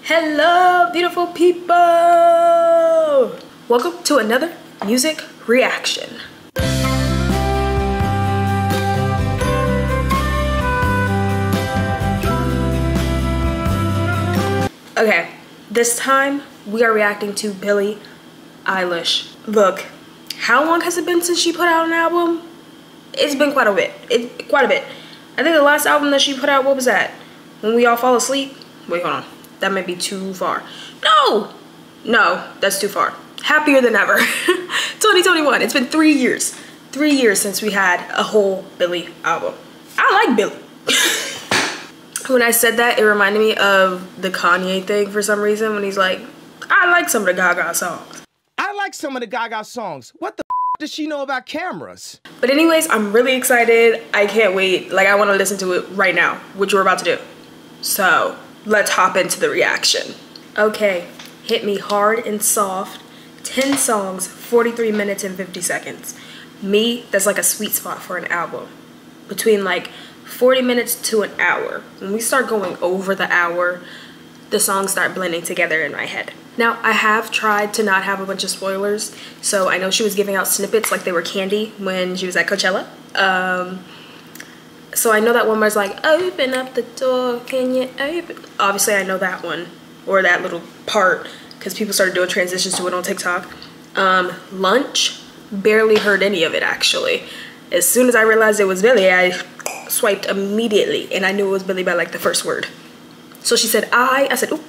Hello, beautiful people! Welcome to another music reaction. Okay, this time we are reacting to Billie Eilish. Look, how long has it been since she put out an album? It's been quite a bit. Quite a bit. I think the last album that she put out, what was that? When We All Fall Asleep? Wait, hold on. That might be too far. No, that's too far. Happier Than Ever. 2021. It's been 3 years. 3 years since we had a whole Billie album. I like Billie. When I said that, it reminded me of the Kanye thing for some reason when he's like, I like some of the Gaga songs. I like some of the Gaga songs. What the does she know about cameras? But anyways, I'm really excited. I can't wait. Like, I want to listen to it right now, which we're about to do. So let's hop into the reaction. Okay, hit me hard and soft. 10 songs, 43 minutes and 50 seconds. Me, that's like a sweet spot for an album. Between like 40 minutes to an hour. When we start going over the hour, the songs start blending together in my head. Now, I have tried to not have a bunch of spoilers, so I know she was giving out snippets like they were candy when she was at Coachella. So I know that one was like, open up the door, can you open? Obviously, I know that one, or that little part, because people started doing transitions to it on TikTok. Lunch, barely heard any of it, actually. As soon as I realized it was Billie, I swiped immediately, and I knew it was Billie by like the first word. So she said, I said, oop.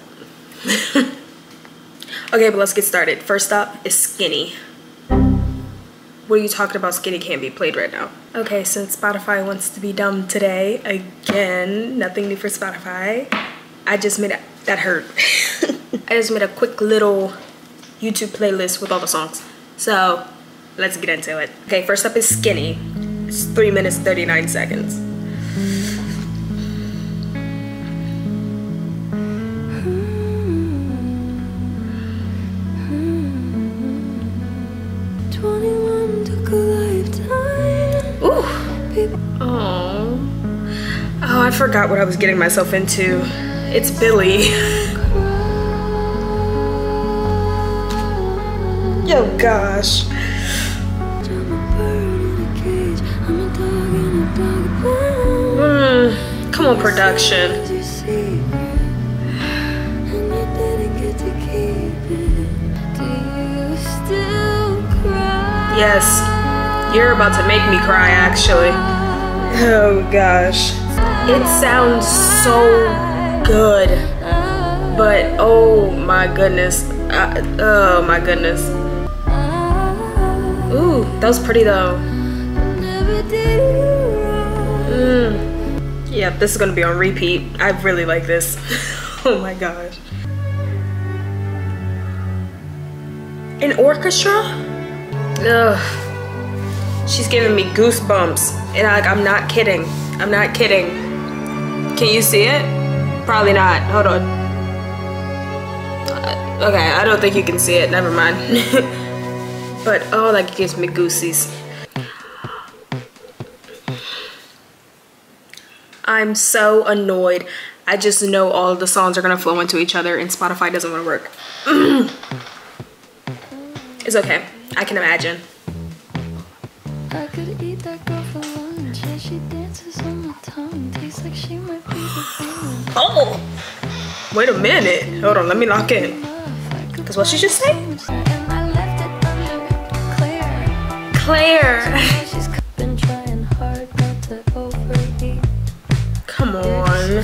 Okay, but let's get started. First up is Skinny. What are you talking about? Skinny can't be played right now. Okay, since Spotify wants to be dumb today, again, nothing new for Spotify. I just made that hurt. I just made a quick little YouTube playlist with all the songs. So let's get into it. Okay, first up is Skinny. It's 3 minutes, 39 seconds. Oh, I forgot what I was getting myself into. It's Billie. Yo, gosh. Come on, production. Yes, you're about to make me cry, actually. Oh gosh. It sounds so good, but oh my goodness. Oh my goodness. Ooh, that was pretty though. Yeah, this is gonna be on repeat. I really like this. Oh my gosh. An orchestra? Ugh. She's giving me goosebumps, and I'm not kidding. I'm not kidding. Can you see it? Probably not. Hold on. Okay, I don't think you can see it. Never mind. But oh, that gives me goosies. I'm so annoyed. I just know all of the songs are gonna flow into each other, and Spotify doesn't want to work. It's okay. I can imagine. I could eat that girl for lunch. Yeah, she dances on my tongue. Tastes like she might be the thing. Oh! Wait a minute. Hold on, let me lock in. Because what she just say? Claire. She's been trying hard not to overeat. Come on.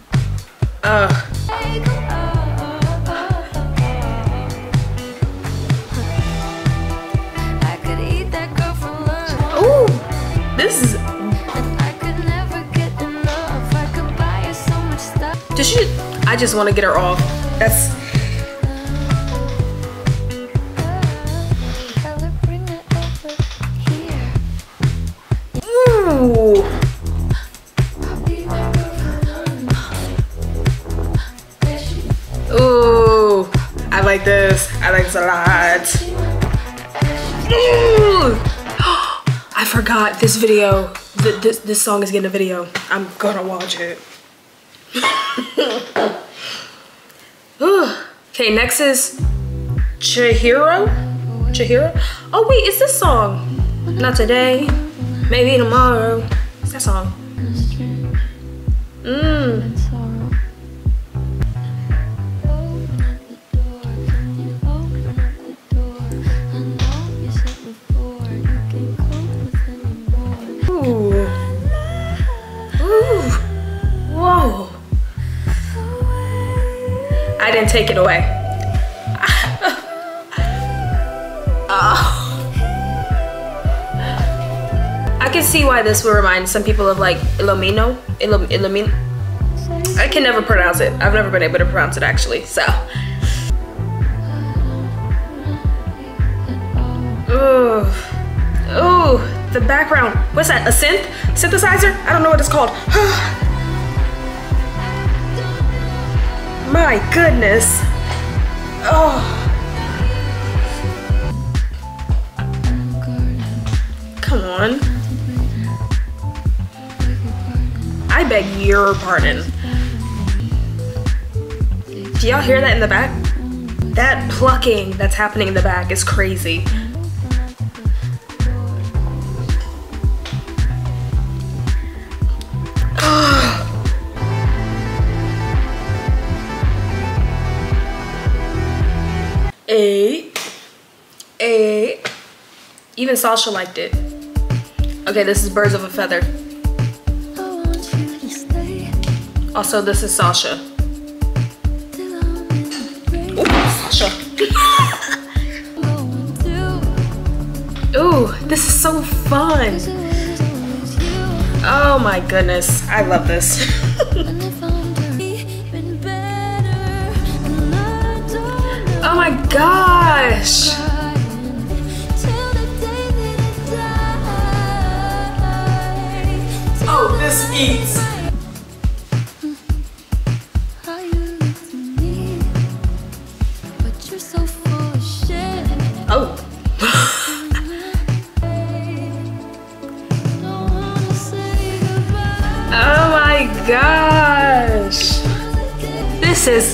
This is. Does she? I just want to get her off. That's. Ooh. Ooh. I like this. I like this a lot. Ooh. I forgot this video. This song is getting a video. I'm gonna watch it. Ooh, Okay, next is Chihiro. Chihiro? Oh wait, it's this song. Not today, maybe tomorrow. It's that song. Ooh. Ooh. Whoa. I didn't take it away. Oh. I can see why this would remind some people of like Illumino. I can never pronounce it. I've never been able to pronounce it actually, so. Ooh. Ooh, the background. What's that, a synth? Synthesizer? I don't know what it's called. My goodness. Oh. Come on. I beg your pardon. Do y'all hear that in the back? That plucking that's happening in the back is crazy. Even Sasha liked it. Okay, this is Birds of a Feather. Also, this is Sasha. Ooh, Sasha. Ooh, this is so fun. Oh my goodness, I love this. Oh my gosh. Oh, this eats. Oh. Oh my gosh. This is,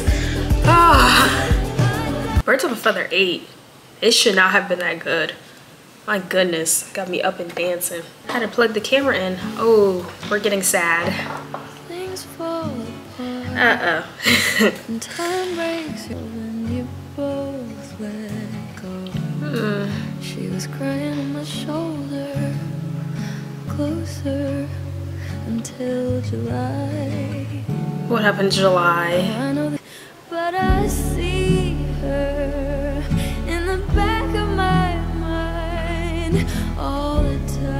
Birds of a Feather 8. It should not have been that good. My goodness, got me up and dancing. Had to plug the camera in. Oh, we're getting sad. Uh-oh. Time breaks when you both let go. She was crying on my shoulder, closer until July. What happened in July? I know that, but I see her in the back of my mind all the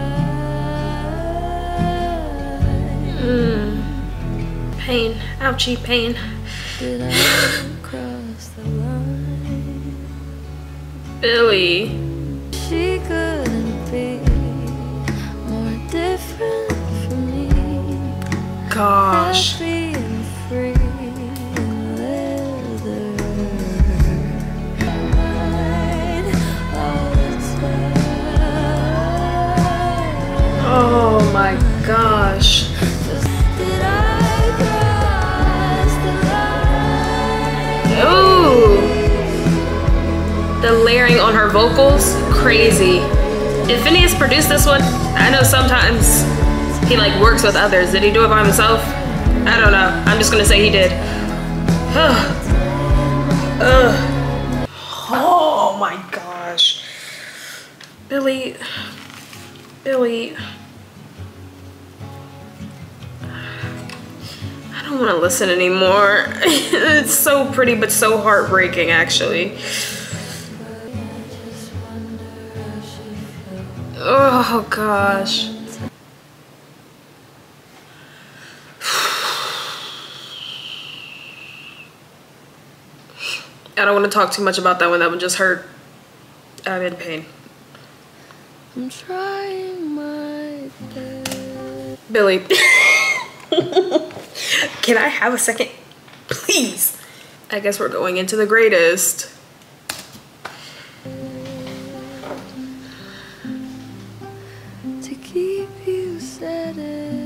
time. Pain, ouchie, pain. Did I cross the line? Billie. She couldn't be more different from me. Gosh. Happy and free in leather. All the time. Oh my gosh. Ooh, the layering on her vocals, crazy. Did Phineas produce this one? I know sometimes he like works with others. Did he do it by himself? I don't know. I'm just gonna say he did. Oh my gosh. Billie. I don't want to listen anymore. It's so pretty, but so heartbreaking, actually. Oh, gosh. I don't want to talk too much about that one. That one just hurt. I'm in pain. I'm trying my best. Billie. Can I have a second? Please. I guess we're going into the greatest. To keep you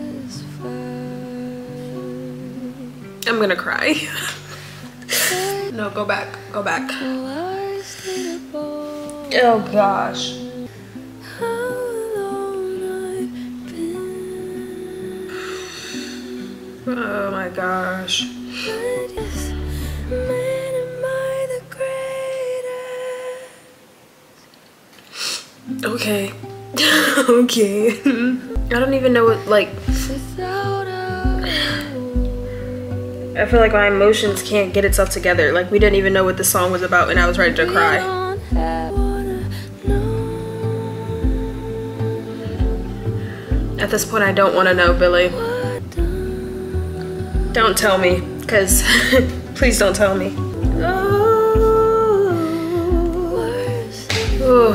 satisfied. I'm gonna cry. No, go back. Go back. Flowers need a bowl. Oh gosh. How alone I've been. Oh my gosh. But yes, man, am I the greatest? Okay. Okay. I don't even know what, like, Without a I feel like my emotions can't get itself together. Like, we didn't even know what the song was about and I was ready to cry. At this point, I don't want to know, Billie. Don't tell me, because please don't tell me. Oh.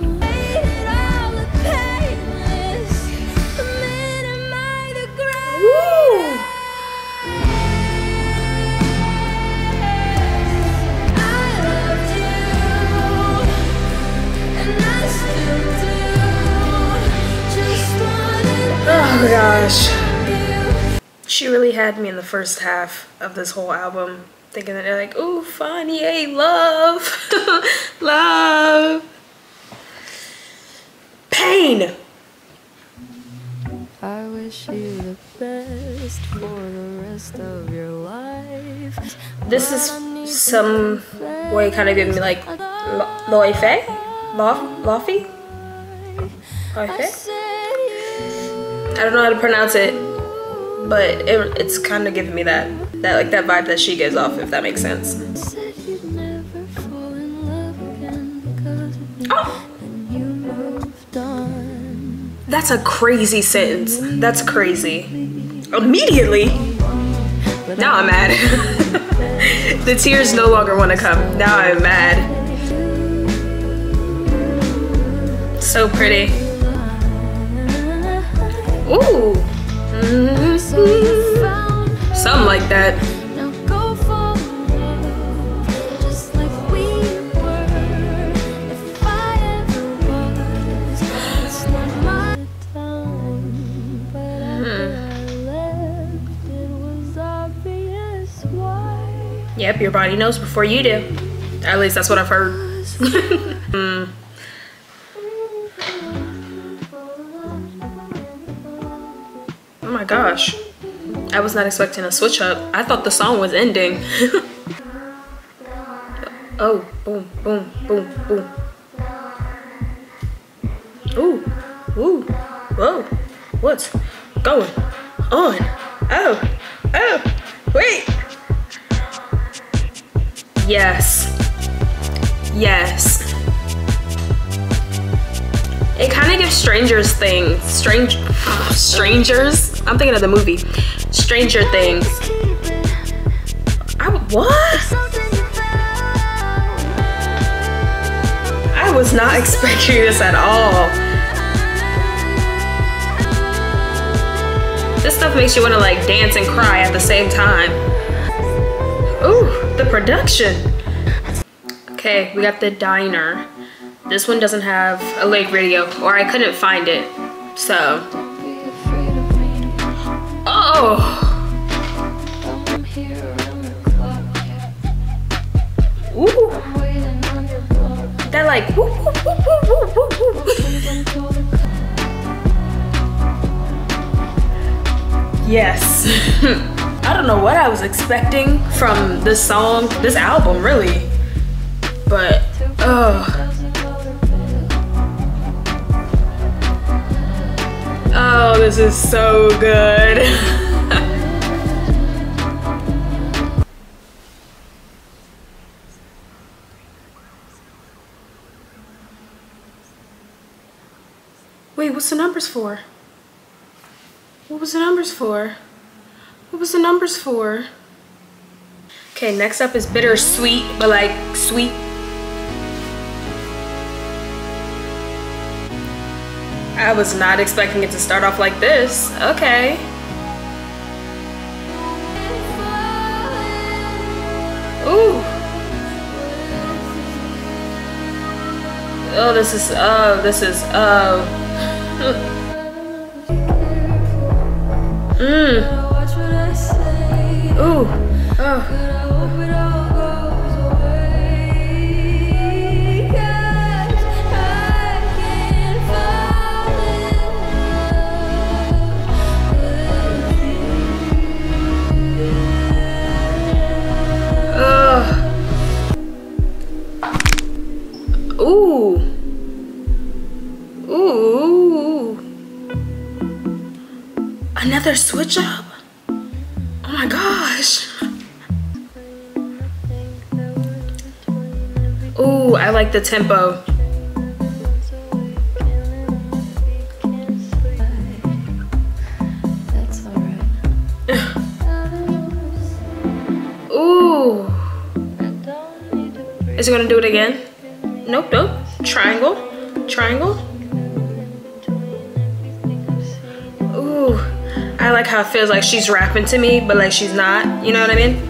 Oh gosh. She really had me in the first half of this whole album thinking that they're like, ooh, fun, yay, love, love, pain. I wish you the best for the rest of your life. This is some way kind of giving me like Loife? Lofi? Loife? I don't know how to pronounce it, but it's kind of giving me that like that vibe that she gives off, if that makes sense. Said you'd never fall in love again because Oh, you moved on. that's a crazy sentence. That's crazy. Immediately. Now I'm mad. The tears no longer want to come. Now I'm mad. So pretty. Ooh. Mm-hmm. Something like that. Now go forward, just like we were. If I ever was, it's not my time. But after I left, it was obvious why. Yep, your body knows before you do. At least that's what I've heard. Oh my gosh. I was not expecting a switch up. I thought the song was ending. Oh, boom, boom, boom, boom. Ooh, ooh, whoa. What's going on? Oh, oh, wait. Yes. Yes. It kind of gives Strangers things. Strangers? I'm thinking of the movie. Stranger Things. What? I was not expecting this at all. This stuff makes you want to like dance and cry at the same time. Ooh, the production. Okay, we got the diner. This one doesn't have a lyric video, or I couldn't find it, so. Oh! Ooh! That like, whoop, whoop, whoop, whoop, whoop, whoop, whoop. Yes. I don't know what I was expecting from this song, this album, really. But, oh. Oh, this is so good. Wait, what's the numbers for? What was the numbers for? What was the numbers for? Okay, next up is Bittersuite, but like sweet. I was not expecting it to start off like this. Okay. Ooh. Oh, this is, Ooh. Oh. another switch up? Oh my gosh. Ooh, I like the tempo. Ooh. Is it gonna do it again? Nope, nope. Triangle, triangle. Ooh, I like how it feels like she's rapping to me, but like she's not, you know what I mean?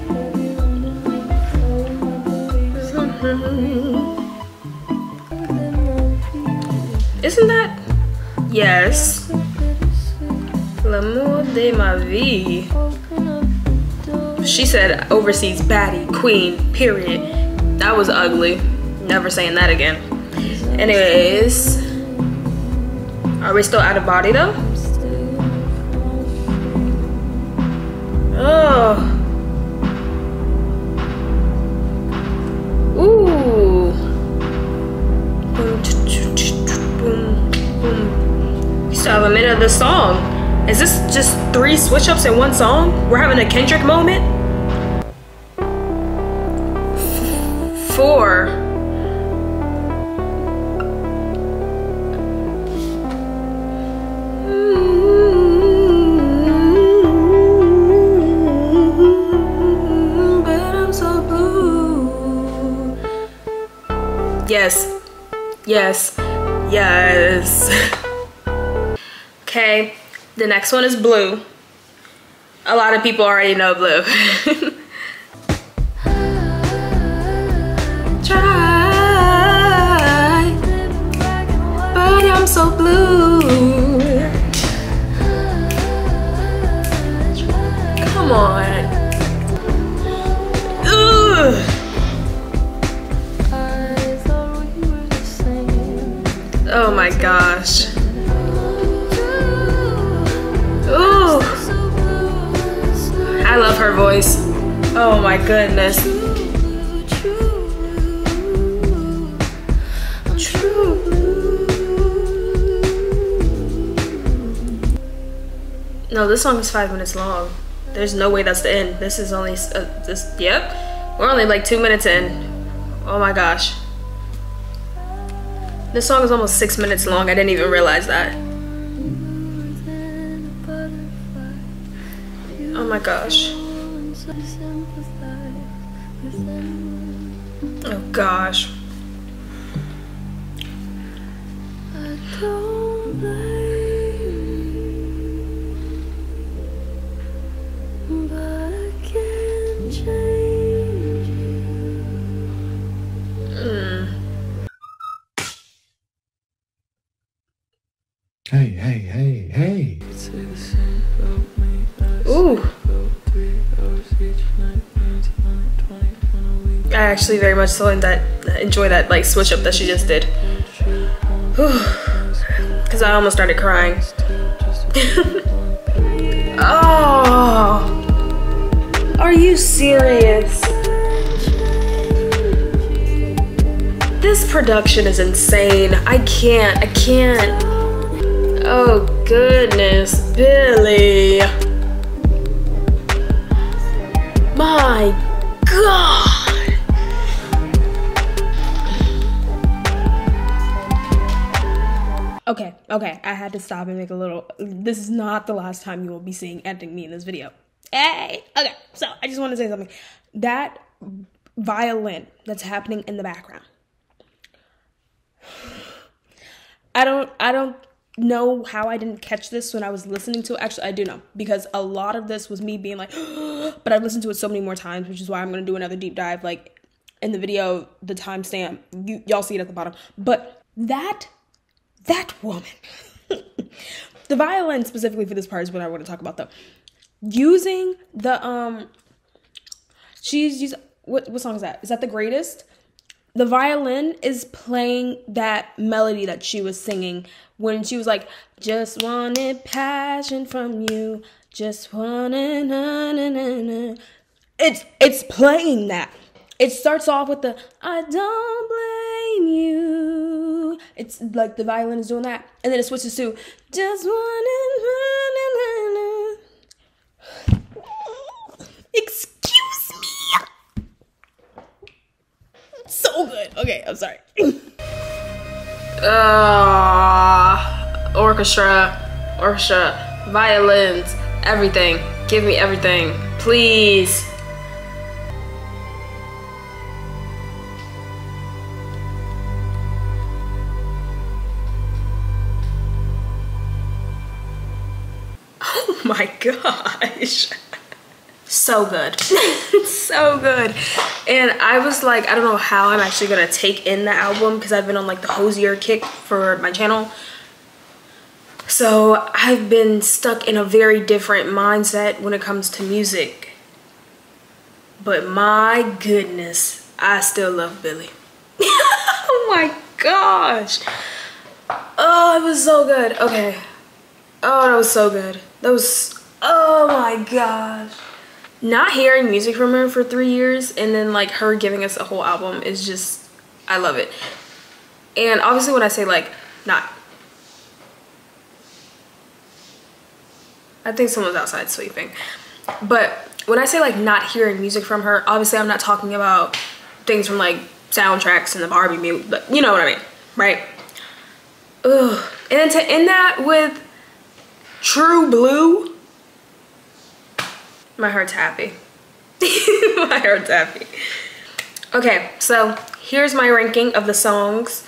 Isn't that? Yes. L'amour de ma vie. She said overseas baddie, queen, period. That was ugly. Never saying that again. Anyways. Are we still out of body though? Oh. Ooh. We still have a minute of the song. Is this just 3 switch ups in one song? We're having a Kendrick moment? 4. But I'm so blue. Yes. Yes. Yes. Okay. The next one is blue. A lot of people already know blue. Try, but I'm so blue. Come on. Ugh. Oh my gosh. Ooh. I love her voice. Oh my goodness. No, this song is 5 minutes long. There's no way that's the end. This is only, yep. We're only like 2 minutes in. Oh my gosh. This song is almost 6 minutes long. I didn't even realize that. Oh my gosh. Oh gosh. Hey. Ooh. I actually very much enjoy that like switch up that she just did. Because I almost started crying. Oh, are you serious? This production is insane. I can't. Oh goodness, Billie. My God. Okay, I had to stop and make a little, this is not the last time you will be seeing editing me in this video. Hey, okay, so I just want to say something. That violin that's happening in the background. I don't know how I didn't catch this when I was listening to it. Actually, I do know, because a lot of this was me being like, but I've listened to it so many more times, which is why I'm going to do another deep dive, like, in the video, the timestamp, y'all see it at the bottom. But that woman, the violin specifically for this part is what I want to talk about, though. Using the, she's using, what song is that? Is that The Greatest? The violin is playing that melody that she was singing when she was like, just wanted passion from you, just wanted na-na-na-na. It's playing that. It starts off with the, I don't blame you. It's like the violin is doing that. And then it switches to, just wanted na-na-na-na. Excuse me. So good. Okay, I'm sorry. Orchestra, violins, everything. Give me everything, please. Oh my gosh. So good. So good. And I was like, I don't know how I'm actually gonna take in the album because I've been on like the hosier kick for my channel. So I've been stuck in a very different mindset when it comes to music. But my goodness, I still love Billie. Oh my gosh. Oh, it was so good. Okay. Oh, that was so good. That was, oh my gosh. Not hearing music from her for 3 years and then like her giving us a whole album is just, I love it. And obviously when I say like not, I think someone's outside sweeping. But when I say like not hearing music from her, obviously I'm not talking about things from like soundtracks and the Barbie movie, but you know what I mean, right? Ugh. And then to end that with True Blue, my heart's happy. My heart's happy. Okay, so here's my ranking of the songs.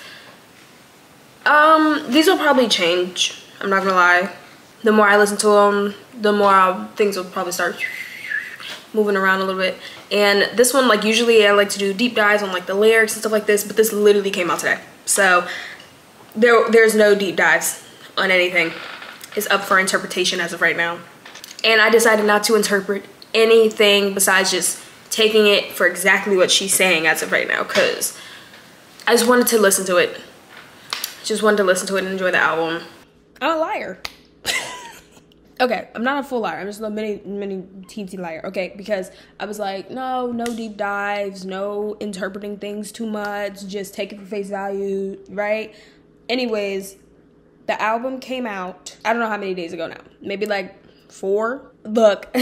These will probably change, I'm not gonna lie. The more I listen to them, the more things will probably start moving around a little bit. And this one, like usually I like to do deep dives on like the lyrics and stuff like this, but this literally came out today. So there's no deep dives on anything. It's up for interpretation as of right now. And I decided not to interpret anything besides just taking it for exactly what she's saying as of right now, because I just wanted to listen to it. Just wanted to listen to it and enjoy the album. I'm a liar. Okay, I'm not a full liar. I'm just a mini teensy liar. Okay, because I was like, no deep dives, no interpreting things too much, just take it for face value, right? Anyways, the album came out, I don't know how many days ago now. Maybe like 4. Look,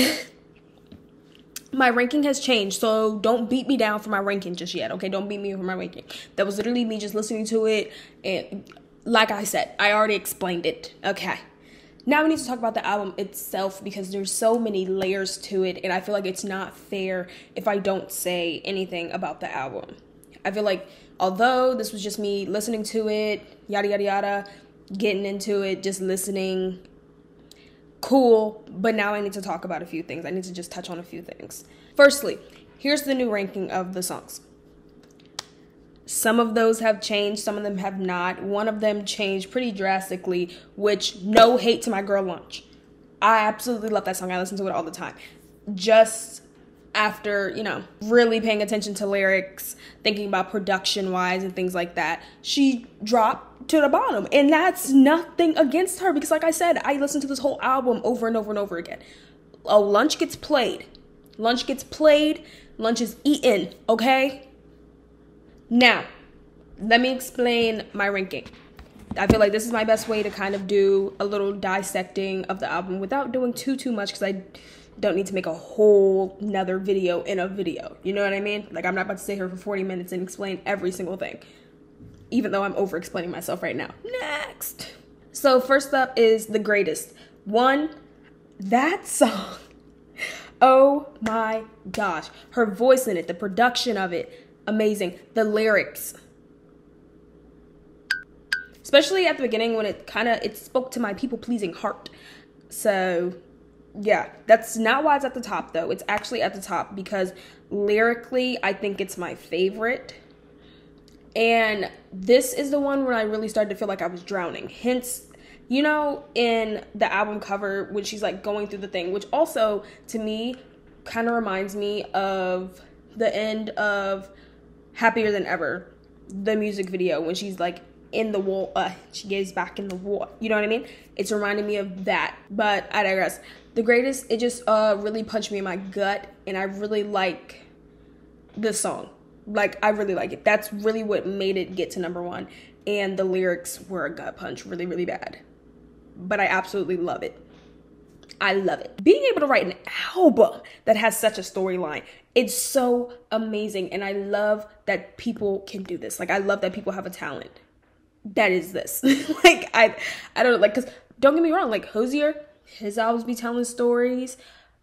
my ranking has changed, so don't beat me down for my ranking just yet, okay? Don't beat me for my ranking. That was literally me just listening to it, and like I said, I already explained it, okay? Now we need to talk about the album itself because there's so many layers to it, and I feel like it's not fair if I don't say anything about the album. I feel like although this was just me listening to it, yada, yada, yada, getting into it, just listening, cool, but now I need to talk about a few things. I need to just touch on a few things. Firstly, here's the new ranking of the songs. Some of those have changed, some of them have not. One of them changed pretty drastically, which, no hate to my girl Lunch. I absolutely love that song. I listen to it all the time. Just after, you know, really paying attention to lyrics, thinking about production-wise and things like that, she dropped to the bottom. And that's nothing against her because, like I said, I listened to this whole album over and over and over again. Oh, Lunch gets played. Lunch gets played. Lunch is eaten, okay? Now, let me explain my ranking. I feel like this is my best way to kind of do a little dissecting of the album without doing too much because I don't need to make a whole nother video in a video. You know what I mean? Like, I'm not about to sit here for 40 minutes and explain every single thing, even though I'm over explaining myself right now. Next. So first up is The Greatest. That song. Oh my gosh. Her voice in it, the production of it, amazing. The lyrics, especially at the beginning when it spoke to my people-pleasing heart. So yeah, that's not why it's at the top though. It's actually at the top because lyrically I think it's my favorite, and this is the one where I really started to feel like I was drowning. Hence, you know, in the album cover when she's like going through the thing, which also to me kind of reminds me of the end of Happier Than Ever, the music video, when she's like in the wall, she gets back in the wall, you know what I mean? It's reminding me of that, but I digress. The Greatest, it just really punched me in my gut, and I really like this song. Like, I really like it. That's really what made it get to #1, and the lyrics were a gut punch, really, really bad. But I absolutely love it. I love it. Being able to write an album that has such a storyline, it's so amazing. And I love that people can do this. Like, I love that people have a talent that is this. Like, I don't, like, because don't get me wrong, like, Hozier, his albums be telling stories.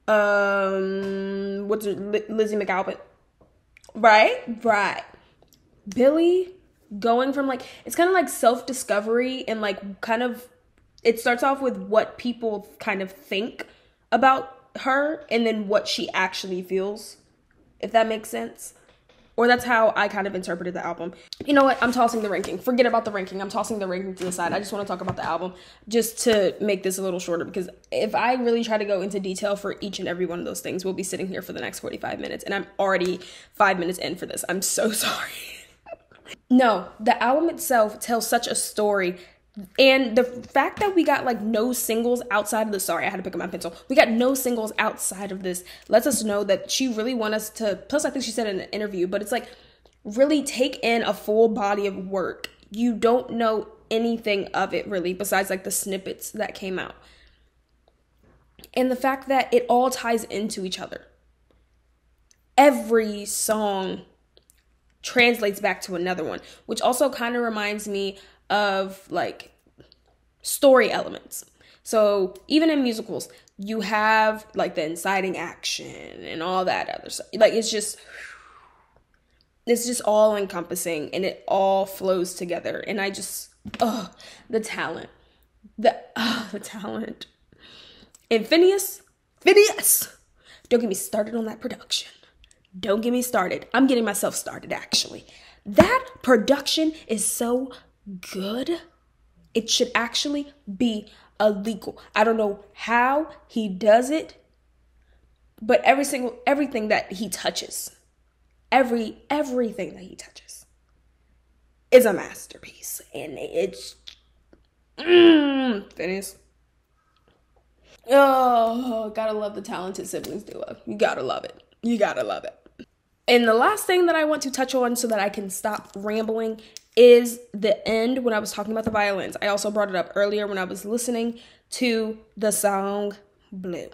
What's it, Lizzie McAlpin, right. Billie, going from, like, it's kind of like self-discovery, and like kind of, it starts off with what people kind of think about her and then what she actually feels, if that makes sense. Or that's how I kind of interpreted the album. You know what? I'm tossing the ranking. Forget about the ranking. I'm tossing the ranking to the side. I just want to talk about the album just to make this a little shorter, because if I really try to go into detail for each and every one of those things, we'll be sitting here for the next 45 minutes. And I'm already 5 minutes in for this. I'm so sorry. No, the album itself tells such a story. And the fact that we got like no singles outside of the, sorry, I had to pick up my pencil. We got no singles outside of this lets us know that she really wants us to, plus I think she said in an interview, but it's like really take in a full body of work. You don't know anything of it really besides like the snippets that came out. And the fact that it all ties into each other. Every song translates back to another one, which also kind of reminds me of like story elements. So even in musicals, you have like the inciting action and all that other stuff. Like it's just all encompassing and it all flows together. And I just, the talent. The talent. And Phineas, don't get me started on that production. Don't get me started. I'm getting myself started, actually. That production is so good. It should actually be illegal. I don't know how he does it, but everything that he touches, everything that he touches is a masterpiece. And it's Phineas. Oh, gotta love the talented siblings duo. You gotta love it. You gotta love it. And the last thing that I want to touch on so that I can stop rambling is the end when I was talking about the violins. I also brought it up earlier when I was listening to the song Blue.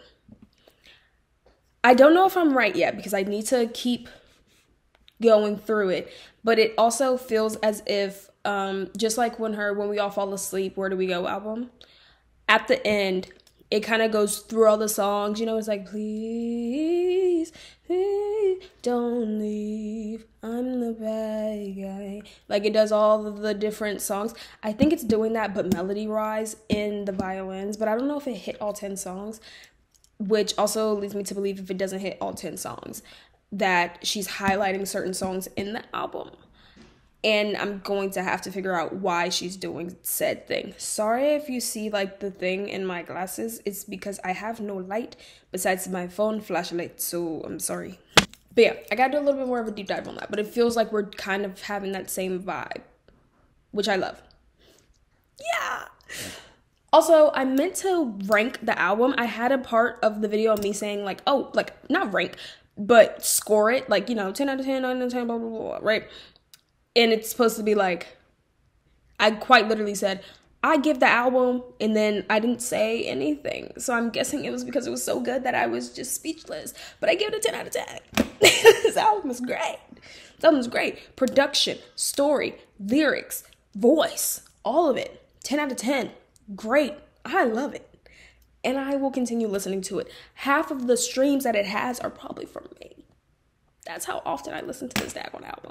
I don't know if I'm right yet because I need to keep going through it, but it also feels as if just like when We All Fall Asleep, Where Do We Go album, at the end it kind of goes through all the songs, you know, it's like, please don't leave, I'm the bad guy. Like it does all of the different songs. I think it's doing that but melody-wise in the violins, but I don't know if it hit all 10 songs, which also leads me to believe if it doesn't hit all 10 songs, that she's highlighting certain songs in the album. And I'm going to have to figure out why she's doing said thing. Sorry if you see like the thing in my glasses. It's because I have no light besides my phone flashlight. So I'm sorry. But yeah, I got to do a little bit more of a deep dive on that. But it feels like we're kind of having that same vibe, which I love. Yeah. Also, I meant to rank the album. I had a part of the video of me saying like, oh, like not rank, but score it. Like, you know, 10 out of 10, 9 out of 10, blah, blah, blah, right? And it's supposed to be like, I quite literally said, I give the album, and then I didn't say anything. So I'm guessing it was because it was so good that I was just speechless. But I give it a 10 out of 10. This album is great. This album is great. Production, story, lyrics, voice, all of it. 10 out of 10. Great. I love it. And I will continue listening to it. Half of the streams that it has are probably from me. That's how often I listen to this daggone album.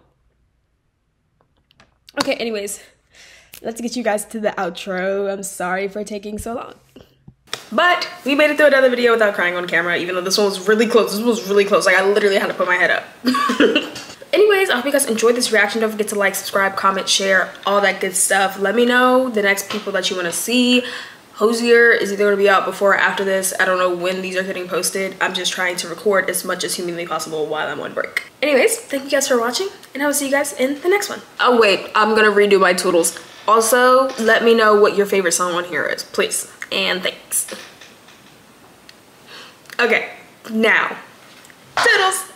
Okay, anyways, let's get you guys to the outro. I'm sorry for taking so long. But we made it through another video without crying on camera, even though this one was really close. This was really close. Like, I literally had to put my head up. Anyways, I hope you guys enjoyed this reaction. Don't forget to like, subscribe, comment, share, all that good stuff. Let me know the next people that you want to see. Hozier is either going to be out before or after this. I don't know when these are getting posted. I'm just trying to record as much as humanly possible while I'm on break. Anyways, thank you guys for watching, and I will see you guys in the next one. Oh wait, I'm going to redo my toodles. Also, let me know what your favorite song on here is, please. And thanks. Okay, now, toodles!